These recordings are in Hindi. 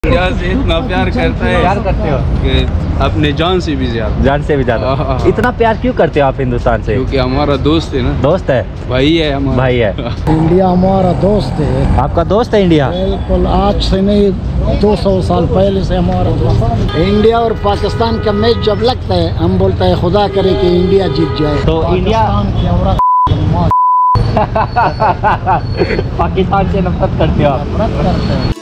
इंडिया से इतना प्यार करता है। प्यार करते हो कि अपने जान से भी ज्यादा। जान से भी ज्यादा। इतना प्यार क्यों करते हो आप हिंदुस्तान से? क्योंकि हमारा दोस्त है ना। दोस्त है, भाई है हमारा। भाई है। इंडिया हमारा दोस्त है। आपका दोस्त है इंडिया? बिल्कुल, आज से नहीं 200 साल पहले से हमारा दोस्त। इंडिया और पाकिस्तान का मैच जब लगता है हम बोलते हैं खुदा करे कि इंडिया जीत जाए। तो इंडिया पाकिस्तान से नफरत करते हो आप? नफरत करते हैं।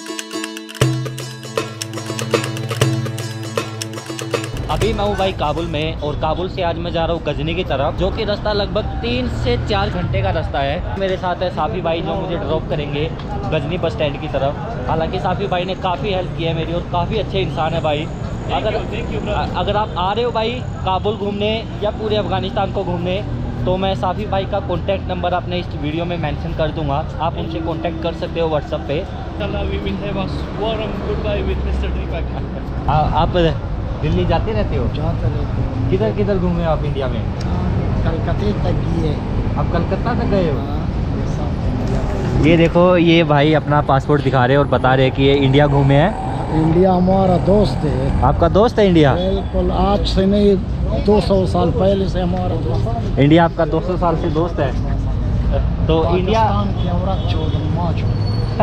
अभी मैं हूँ भाई काबुल में, और काबुल से आज मैं जा रहा हूँ गजनी की तरफ, जो कि रास्ता लगभग 3 से 4 घंटे का रास्ता है। मेरे साथ है साफ़ी भाई जो मुझे ड्रॉप करेंगे गजनी बस स्टैंड की तरफ। हालांकि साफ़ी भाई ने काफ़ी हेल्प की है मेरी, और काफ़ी अच्छे इंसान है भाई। अगर आप आ रहे हो भाई काबुल घूमने या पूरे अफ़गानिस्तान को घूमने, तो मैं साफ़ी भाई का कॉन्टैक्ट नंबर अपने इस वीडियो में मेंशन कर दूंगा। आप उनसे कॉन्टैक्ट कर सकते हो व्हाट्सएप पे। आप दिल्ली जाते रहते हो? जाते रहते हैं। किधर किधर घूमे आप इंडिया में? कलकत्ते तक गए। आप कलकत्ता तक गए हो? ये देखो, ये भाई अपना पासपोर्ट दिखा रहे हैं और बता रहे हैं कि ये इंडिया घूमे हैं। इंडिया हमारा दोस्त है। आपका दोस्त है इंडिया? बिल्कुल, आज से नहीं 200 साल पहले से हमारा दोस्त। इंडिया आपका 200 साल से दोस्त है। तो इंडिया की औरत चोदन माँ चोदन।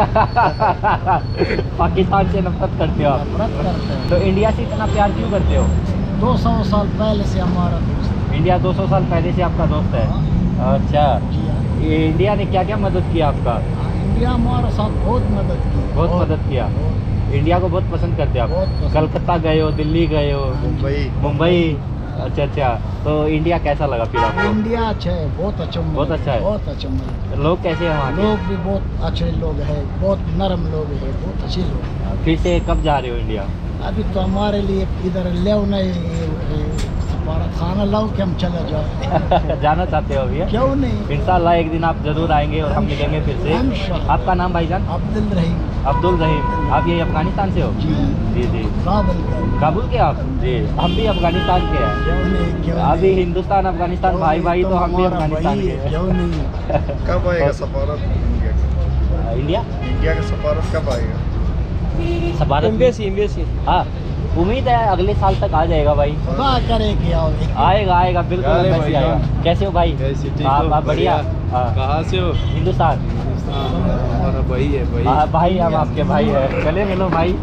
पाकिस्तान से नफरत करते हो आप? नफरत करते हैं। तो इंडिया से इतना प्यार क्यों करते हो? 200 साल पहले से हमारा दोस्त। इंडिया 200 साल पहले से आपका दोस्त है? अच्छा, ये इंडिया ने क्या क्या मदद किया आपका? इंडिया हमारे साथ बहुत मदद की। बहुत मदद किया। इंडिया को बहुत पसंद करते हो आप? कलकत्ता गए हो, दिल्ली गए हो, मुंबई। अच्छा अच्छा, तो इंडिया कैसा लगा फिर आपको? इंडिया अच्छा है, बहुत अच्छा। बहुत अच्छा है। बहुत अच्छा है। लोग कैसे हैं वहाँ के? लोग भी बहुत अच्छे लोग हैं, बहुत नरम लोग हैं, बहुत अच्छे लोग हैं। फिर से कब जा रहे हो इंडिया? अभी तो हमारे लिए इधर ले नहीं, सफारत खाना लाओ कि हम चले जाओ। जाना चाहते हो अभी? क्यों नहीं, इंशाल्लाह एक दिन आप जरूर आएंगे और हम मिलेंगे फिर से। आपका नाम भाईजान? अब्दुल रहीम। अब्दुल रहीम। आप ये अफगानिस्तान से हो? जी जी जी। काबुल के आप? जी, हम भी अफगानिस्तान के हैं। क्यों नहीं, क्यों अभी नहीं। हिंदुस्तान अफगानिस्तान भाई भाई, तो हम भी अफगानिस्तान के हैं। क्यों नहीं। कब आएगा सफारत इंडिया? इंडिया का सफारत कब आएगा? सफारत एम्बेसी। हाँ, उम्मीद है अगले साल तक आ जाएगा भाई। खुदा करे कि आएगा आएगा बिल्कुल एम्बेसी आएगा। कैसे हो भाई? आप बढ़िया? कहाँ से हो? हिंदुस्तान। हमारा भाई है भाई। भाई हम आपके भाई है, चले मिलो भाई।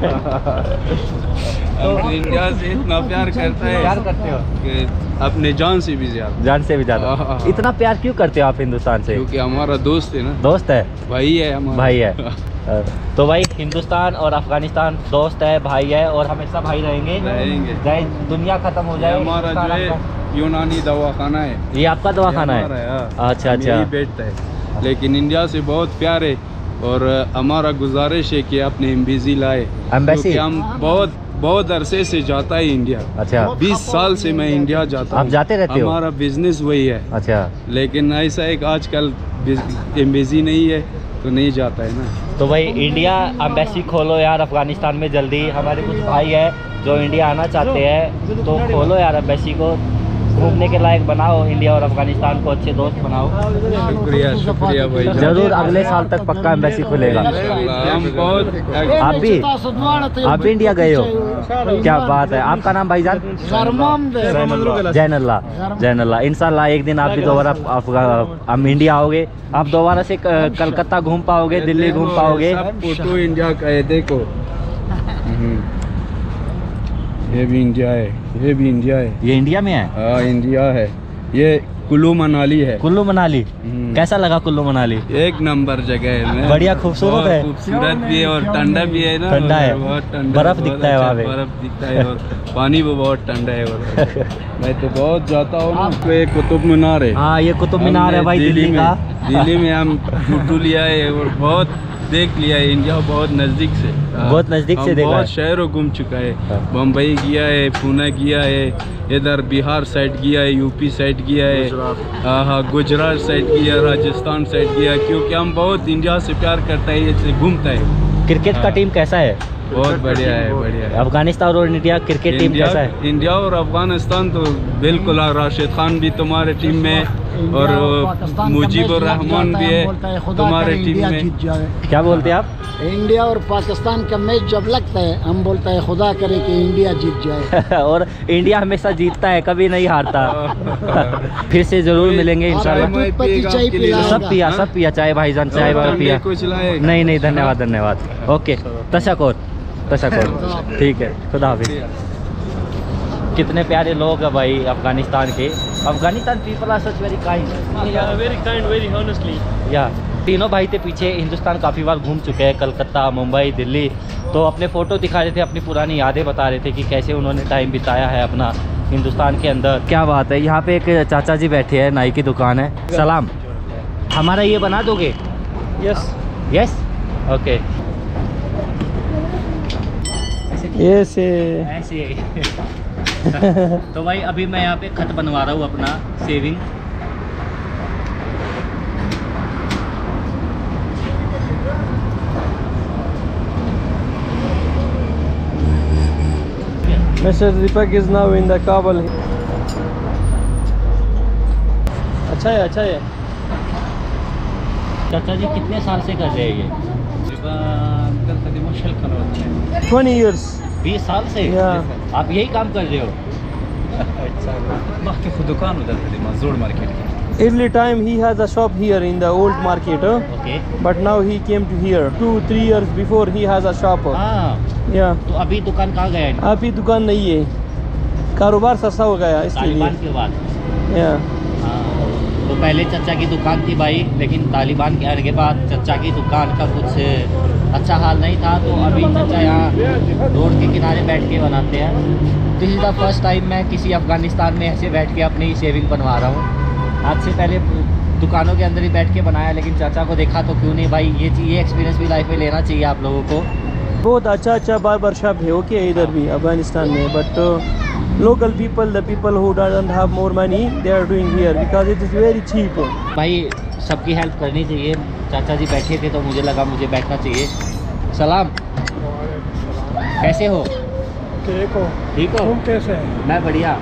तो इंडिया से इतना प्यार करता है। प्यार करते हो कि अपने जान से भी ज्यादा। जान से भी ज्यादा। इतना प्यार क्यों करते हो आप हिंदुस्तान से? क्योंकि हमारा दोस्त है ना। दोस्त है, भाई है हमारा। भाई है। तो भाई हिंदुस्तान और अफगानिस्तान दोस्त है, भाई है, और हमेशा भाई रहेंगे। चाहे दुनिया खत्म हो जाए। हमारा जो है यूनानी दवाखाना है। ये आपका दवाखाना है? अच्छा अच्छा। बैठता है, लेकिन इंडिया से बहुत प्यार है, और हमारा गुजारिश है कि अपने एम्बेसी लाए। एम्बेसी? हम बहुत अरसे से जाता है इंडिया। अच्छा, 20 साल से मैं इंडिया जाता हूँ। आप जाते रहते हो? हमारा बिजनेस वही है। अच्छा। लेकिन ऐसा एक आजकल एम्बेसी नहीं है तो नहीं जाता है ना। तो भाई इंडिया एम्बेसी खोलो यार अफगानिस्तान में जल्दी। हमारे कुछ भाई है जो इंडिया आना चाहते हैं, तो खोलो यार एम्बेसी को, घूमने के लायक बनाओ इंडिया और अफगानिस्तान को, अच्छे दोस्त बनाओ। शुक्रिया शुक्रिया भाई। जरूर अगले साल तक पक्का एम्बेसी खुलेगा। हम बहुत। आप भी इंडिया गए हो? क्या बात है। आपका नाम भाईजान? जैनुल्लाह। इंशाल्लाह एक दिन आप भी दोबारा हम इंडिया आओगे, आप दोबारा से कलकत्ता घूम पाओगे, दिल्ली घूम पाओगे। फोटो इंडिया का है, देखो। ये भी इंडिया है, ये भी इंडिया है। ये इंडिया में है? हाँ इंडिया है। ये कुल्लू मनाली है। कुल्लू मनाली कैसा लगा? कुल्लू मनाली एक नंबर जगह है। बढ़िया, खूबसूरत है। खूबसूरत भी है और ठंडा भी है ना। ठंडा है, बहुत ठंडा, बर्फ दिखता है वहाँ पे। बर्फ दिखता है और पानी भी बहुत ठंडा है। और मैं तो बहुत जाता हूँ। आपको कुतुब मीनार है। हाँ, ये कुतुब मीनार है भाई दिल्ली का। दिल्ली में हम फोटो लिया है और बहुत देख लिया है। इंडिया बहुत नज़दीक से, बहुत नज़दीक से देखा है। बहुत शहरों घूम चुका है। बम्बई गया है, पुणे गया है, इधर बिहार साइड गया है, यूपी साइड गया है, हाँ गुजरात साइड गया, राजस्थान साइड गया। क्योंकि हम बहुत इंडिया से प्यार करता है, इससे घूमता है। क्रिकेट का टीम कैसा है? बहुत बढ़िया है, बढ़िया है। अफगानिस्तान और इंडिया क्रिकेट टीम कैसा है? इंडिया और अफगानिस्तान तो बिल्कुल, राशिद खान भी तुम्हारे टीम में और मुजीबुर रहमान भी है तुम्हारे टीम में। क्या बोलते हैं आप? इंडिया और पाकिस्तान का मैच जब लगता है हम बोलते हैं खुदा करे कि इंडिया जीत जाए। और इंडिया हमेशा जीतता है, कभी नहीं हारता। फिर से जरूर मिलेंगे इंशाल्लाह। सब पिया चाय भाईजान, चाय वाला पिया? नहीं नहीं, धन्यवाद धन्यवाद। ओके, तशक्कुर तशक्कुर, ठीक है, खुदा हाफिज़। कितने प्यारे लोग हैं भाई अफगानिस्तान के। Afghanistan people are such very kind, very kind, very honestly. या तीनों भाई थे पीछे हिंदुस्तान काफ़ी बार घूम चुके हैं, कलकत्ता, मुंबई, दिल्ली। तो अपने फ़ोटो दिखा रहे थे, अपनी पुरानी यादें बता रहे थे कि कैसे उन्होंने टाइम बिताया है अपना हिंदुस्तान के अंदर। क्या बात है। यहाँ पे एक चाचा जी बैठे हैं, नाई की दुकान है। सलाम, हमारा ये बना दोगे? Yes yes, okay. ऐसे तो भाई अभी मैं यहाँ पे खत बनवा रहा हूँ अपना saving. Mr. Deepak is now in the Kabul. अच्छा है, अच्छा है। चाचा जी कितने साल से कर रहे हैं ये? 20 years. 20 साल से? Yeah. आप यही काम कर रहे हो? Early time he has a shop here in the old market, okay. but now he came to here. 2-3 years before he has a shop. हाँ, Yeah. तो अभी दुकान कहाँ गया है? अभी दुकान नहीं है, कारोबार सस्ता हो गया इसके लिए। तालिबान के बाद। Yeah. हाँ, तो पहले चचा की दुकान थी भाई, लेकिन तालिबान के आने के बाद चचा की दुकान का कुछ अच्छा हाल नहीं था, तो अभी चचा यहाँ रोड के किनारे बैठ के बनाते हैं। This is the first time मैं किसी अफ़गानिस्तान में ऐसे बैठ के अपनी सेविंग बनवा रहा हूँ। आज से पहले दुकानों के अंदर ही बैठ के बनाया, लेकिन चाचा को देखा तो क्यों नहीं भाई, ये एक्सपीरियंस भी लाइफ में लेना चाहिए आप लोगों को। बहुत अच्छा बार्बर शॉप है ओके इधर भी अफगानिस्तान में, but local people, the people who don't have more money, they are doing here because it is very cheap. भाई सबकी हेल्प करनी चाहिए। चाचा जी बैठे थे तो मुझे लगा मुझे बैठना चाहिए। सलाम, कैसे हो? ठीक हो? ठीक हो? तुम कैसे हैं? मैं बढ़िया।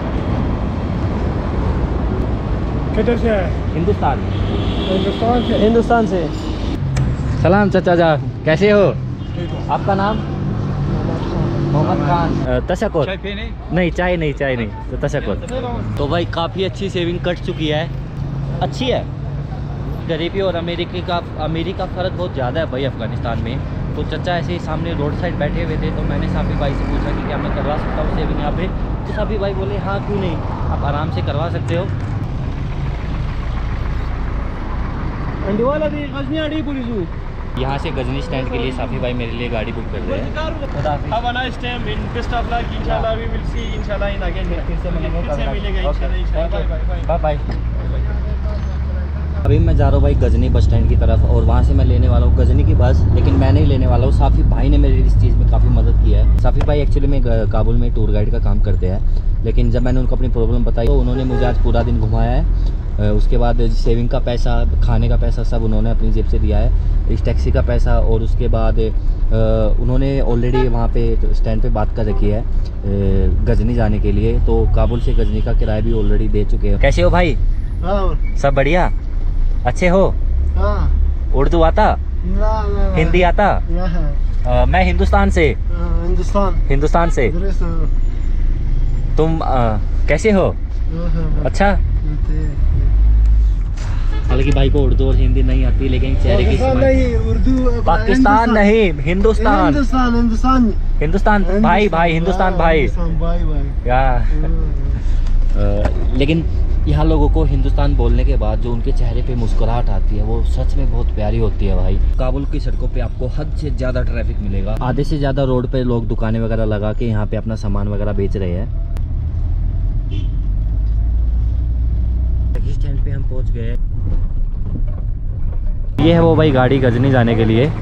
किधर से है? हिंदुस्तान। हिंदुस्तान से? हिंदुस्तान से। सलाम चाचा जा, कैसे हो? आपका नाम? मोहम्मद खान। तशक्कुर। नहीं, चाय नहीं, तो तशक्कुर। तो भाई काफ़ी अच्छी सेविंग कट चुकी है, अच्छी है। गरीबी और अमेरिकी का फ़र्क बहुत ज़्यादा है भाई अफ़गानिस्तान में। तो चचा ऐसे ही सामने रोड साइड बैठे हुए थे, तो मैंने साफ़ी भाई से पूछा कि क्या मैं करवा सकता हूँ सेविंग यहाँ पे? तो साफ़ी भाई बोले हाँ क्यों नहीं, आप आराम से करवा सकते हो। यहाँ से गजनी स्टैंड के लिए साफ़ी भाई मेरे लिए गाड़ी बुक कर रहे हैं। Have a nice time in best of luck. Inshallah we will see inshallah in again. फिर से मिलेंगे इंशाल्लाह। Bye bye. अभी मैं जा रहा हूँ भाई गजनी बस स्टैंड की तरफ, और वहाँ से मैं लेने वाला हूँ गजनी की बस, लेकिन मैं नहीं लेने वाला हूँ। साफ़ी भाई ने मेरी इस चीज़ में काफ़ी मदद की है। साफ़ी भाई एक्चुअली में काबुल में टूर गाइड का काम करते हैं, लेकिन जब मैंने उनको अपनी प्रॉब्लम बताई तो उन्होंने मुझे आज पूरा दिन घुमाया है। उसके बाद सेविंग का पैसा, खाने का पैसा सब उन्होंने अपनी जेब से दिया है, इस टैक्सी का पैसा, और उसके बाद उन्होंने ऑलरेडी वहाँ पे स्टैंड पे बात कर रखी है गजनी जाने के लिए। तो काबुल से गजनी का किराया भी ऑलरेडी दे चुके हैं। कैसे हो भाई? सब बढ़िया, अच्छे हो? उर्दू आता? हिंदी आता? मैं हिंदुस्तान से। हिंदुस्तान से। तुम कैसे हो? अच्छा। हालांकि भाई को उर्दू और हिंदी नहीं आती, लेकिन चेहरे की उर्दू पाकिस्तान नहीं, हिंदुस्तान। हिंदुस्तान भाई, हिंदुस्तान भाई यार। लेकिन यहाँ लोगों को हिंदुस्तान बोलने के बाद जो उनके चेहरे पे मुस्कुराहट आती है वो सच में बहुत प्यारी होती है भाई। काबुल की सड़कों पे आपको हद से ज़्यादा ट्रैफिक मिलेगा, आधे से ज़्यादा रोड पे लोग दुकानें वगैरह लगा के यहाँ पे अपना सामान वगैरह बेच रहे हैं। स्टैंड पे हम पहुँच गए। ये है वो भाई गाड़ी गजनी जाने के लिए।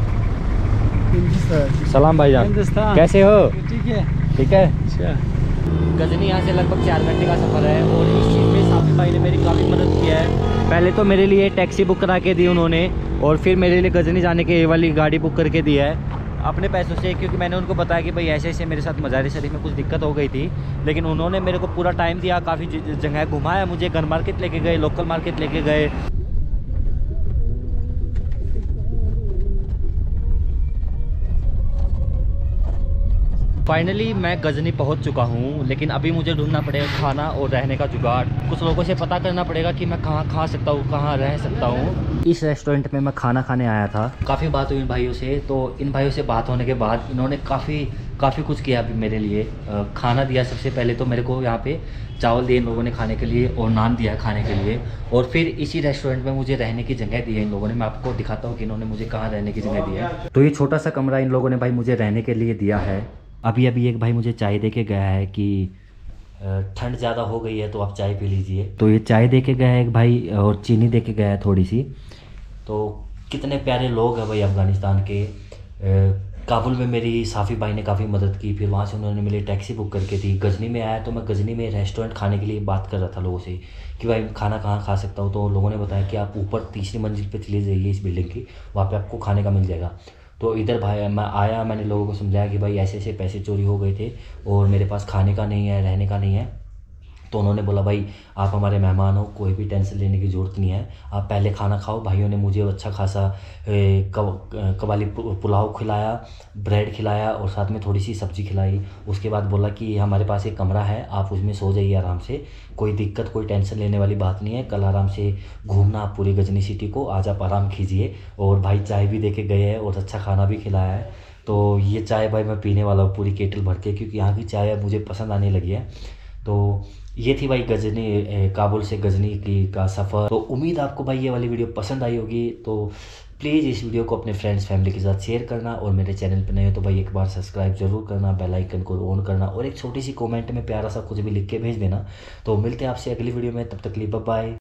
सलाम भाईजान, कैसे हो? ठीक है। गजनी यहाँ से लगभग 4 घंटे का सफ़र है, और इस चीज़ में साफ़ी भाई ने मेरी काफ़ी मदद की है। पहले तो मेरे लिए टैक्सी बुक करा के दी उन्होंने, और फिर मेरे लिए गजनी जाने के ये वाली गाड़ी बुक करके दी है। अपने पैसों से, क्योंकि मैंने उनको बताया कि भाई ऐसे ऐसे मेरे साथ मज़ारी शरीफ में कुछ दिक्कत हो गई थी। लेकिन उन्होंने मेरे को पूरा टाइम दिया, काफ़ी जगह घुमाया, मुझे गन मार्केट लेके गए, लोकल मार्केट लेके गए। फाइनली मैं गजनी पहुंच चुका हूं, लेकिन अभी मुझे ढूंढना पड़ेगा खाना और रहने का जुगाड़। कुछ लोगों से पता करना पड़ेगा कि मैं कहाँ खा सकता हूँ, कहाँ रह सकता हूँ। इस रेस्टोरेंट में मैं खाना खाने आया था। काफ़ी बात हुई इन भाइयों से, तो इन भाइयों से बात होने के बाद इन्होंने काफ़ी कुछ किया अभी मेरे लिए। खाना दिया सबसे पहले तो मेरे को, यहाँ पे चावल दिए इन लोगों ने खाने के लिए और नान दिया खाने के लिए, और फिर इसी रेस्टोरेंट में मुझे रहने की जगह दी है इन लोगों ने। मैं आपको दिखाता हूँ कि इन्होंने मुझे कहाँ रहने की जगह दी है। तो ये छोटा सा कमरा इन लोगों ने भाई मुझे रहने के लिए दिया है। अभी एक भाई मुझे चाय दे के गया है कि ठंड ज़्यादा हो गई है तो आप चाय पी लीजिए। तो ये चाय दे के गया है एक भाई, और चीनी दे के गया है थोड़ी सी। तो कितने प्यारे लोग हैं भाई अफ़गानिस्तान के। काबुल में मेरी साफ़ी भाई ने काफ़ी मदद की, फिर वहाँ से उन्होंने मेरी टैक्सी बुक करके दी। गजनी में आया तो मैं गजनी में रेस्टोरेंट खाने के लिए बात कर रहा था लोगों से कि भाई खाना कहाँ खा सकता हूँ। तो लोगों ने बताया कि आप ऊपर तीसरी मंजिल पे चले जाइए इस बिल्डिंग की, वहाँ पे आपको खाने का मिल जाएगा। तो इधर भाई मैं आया, मैंने लोगों को समझाया कि भाई ऐसे ऐसे पैसे चोरी हो गए थे और मेरे पास खाने का नहीं है, रहने का नहीं है। तो उन्होंने बोला भाई आप हमारे मेहमान हो, कोई भी टेंशन लेने की ज़रूरत नहीं है, आप पहले खाना खाओ। भाइयों ने मुझे अच्छा खासा कबाली पुलाव खिलाया, ब्रेड खिलाया और साथ में थोड़ी सी सब्ज़ी खिलाई। उसके बाद बोला कि हमारे पास एक कमरा है, आप उसमें सो जाइए आराम से, कोई दिक्कत कोई टेंशन लेने वाली बात नहीं है। कल आराम से घूमना आप पूरी गजनी सिटी को, आज आप आराम कीजिए। और भाई चाय भी दे के गए हैं और अच्छा खाना भी खिलाया है। तो ये चाय भाई मैं पीने वाला हूँ पूरी केटल भर के, क्योंकि यहाँ की चाय मुझे पसंद आने लगी है। तो ये थी भाई गजनी, काबुल से गजनी की का सफ़र। तो उम्मीद आपको भाई ये वाली वीडियो पसंद आई होगी। तो प्लीज़ इस वीडियो को अपने फ्रेंड्स फैमिली के साथ शेयर करना, और मेरे चैनल पर नए हो तो भाई एक बार सब्सक्राइब जरूर करना, बेल आइकन को ऑन करना, और एक छोटी सी कमेंट में प्यारा सा कुछ भी लिख के भेज देना। तो मिलते हैं आपसे अगली वीडियो में, तब तक के लिए बाय बाय।